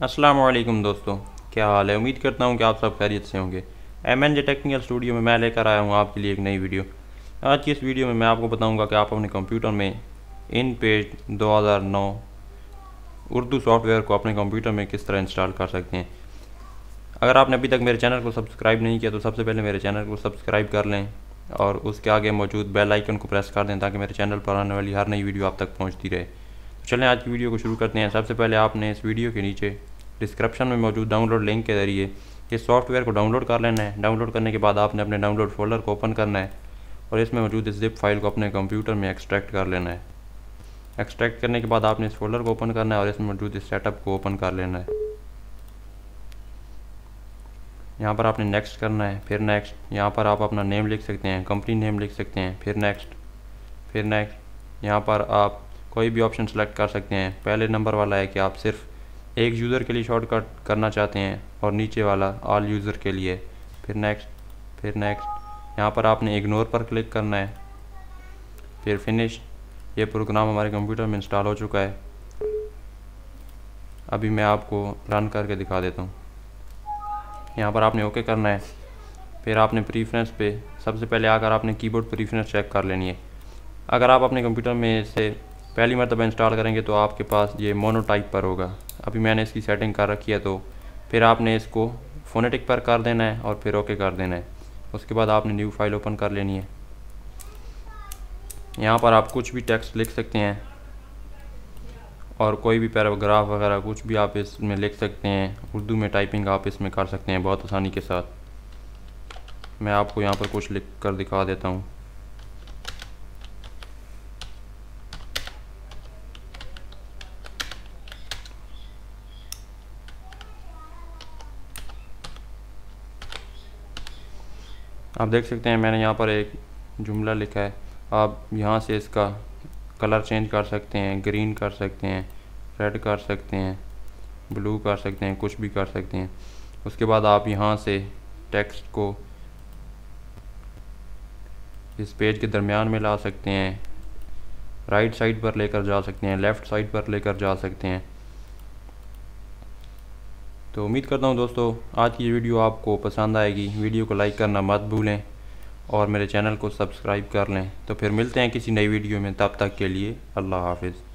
अस्सलाम वालेकुम दोस्तों, क्या हाल है। उम्मीद करता हूँ कि आप सब खैरियत से होंगे। MNJ टेक्निकल स्टूडियो में मैं लेकर आया हूँ आपके लिए एक नई वीडियो। आज की इस वीडियो में मैं आपको बताऊँगा कि आप अपने कंप्यूटर में इन पेज 2009 उर्दू सॉफ्टवेयर को अपने कंप्यूटर में किस तरह इंस्टॉल कर सकते हैं। अगर आपने अभी तक मेरे चैनल को सब्सक्राइब नहीं किया तो सबसे पहले मेरे चैनल को सब्सक्राइब कर लें और उसके आगे मौजूद बेल आइकन को प्रेस कर दें ताकि मेरे चैनल पर आने वाली हर नई वीडियो आप तक पहुँचती रहे। तो चलें आज की वीडियो को शुरू करते हैं। सबसे पहले आपने इस वीडियो के नीचे डिस्क्रिप्शन में मौजूद डाउनलोड लिंक के ज़रिए इस सॉफ्टवेयर को डाउनलोड कर लेना है। डाउनलोड करने के बाद आपने अपने डाउनलोड फोल्डर को ओपन करना है और इसमें मौजूद इस ज़िप फाइल को अपने कंप्यूटर में एक्सट्रैक्ट कर लेना है। एक्सट्रैक्ट करने के बाद आपने इस फोल्डर को ओपन करना है और इसमें मौजूद इस सेटअप को ओपन कर लेना है। यहाँ पर आपने नेक्स्ट करना है, फिर नेक्स्ट। यहाँ पर आप अपना नेम लिख सकते हैं, कंपनी नेम लिख सकते हैं, फिर नेक्स्ट, फिर नेक्स्ट। यहाँ पर आप कोई भी ऑप्शन सेलेक्ट कर सकते हैं। पहले नंबर वाला है कि आप सिर्फ एक यूज़र के लिए शॉर्टकट करना चाहते हैं और नीचे वाला ऑल यूज़र के लिए। फिर नेक्स्ट, फिर नेक्स्ट। यहाँ पर आपने इग्नोर पर क्लिक करना है, फिर फिनिश। ये प्रोग्राम हमारे कंप्यूटर में इंस्टॉल हो चुका है। अभी मैं आपको रन करके दिखा देता हूँ। यहाँ पर आपने ओके करना है, फिर आपने प्रीफ्रेंस पे सबसे पहले आकर आपने कीबोर्ड प्रीफ्रेंस चेक कर लेनी है। अगर आप अपने कंप्यूटर में इसे पहली मरतबा इंस्टॉल करेंगे तो आपके पास ये मोनो टाइप पर होगा। अभी मैंने इसकी सेटिंग कर रखी है, तो फिर आपने इसको फोनेटिक पर कर देना है और फिर ओके कर देना है। उसके बाद आपने न्यू फाइल ओपन कर लेनी है। यहाँ पर आप कुछ भी टेक्स्ट लिख सकते हैं और कोई भी पैराग्राफ वगैरह कुछ भी आप इसमें लिख सकते हैं। उर्दू में टाइपिंग आप इसमें कर सकते हैं बहुत आसानी के साथ। मैं आपको यहाँ पर कुछ लिख कर दिखा देता हूँ। आप देख सकते हैं मैंने यहाँ पर एक जुमला लिखा है। आप यहाँ से इसका कलर चेंज कर सकते हैं, ग्रीन कर सकते हैं, रेड कर सकते हैं, ब्लू कर सकते हैं, कुछ भी कर सकते हैं। उसके बाद आप यहाँ से टेक्स्ट को इस पेज के दरमियान में ला सकते हैं, राइट साइड पर लेकर जा सकते हैं, लेफ़्ट साइड पर लेकर जा सकते हैं। तो उम्मीद करता हूँ दोस्तों आज की वीडियो आपको पसंद आएगी। वीडियो को लाइक करना मत भूलें और मेरे चैनल को सब्सक्राइब कर लें। तो फिर मिलते हैं किसी नई वीडियो में, तब तक के लिए अल्लाह हाफिज़।